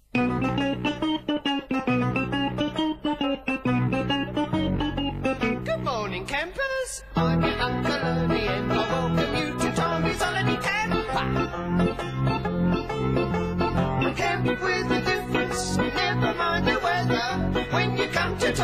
Good morning, campers. I'm your Uncle Ernie and I welcome you to Tommy's Holiday Camper. Camp with a difference, never mind the weather. When you come to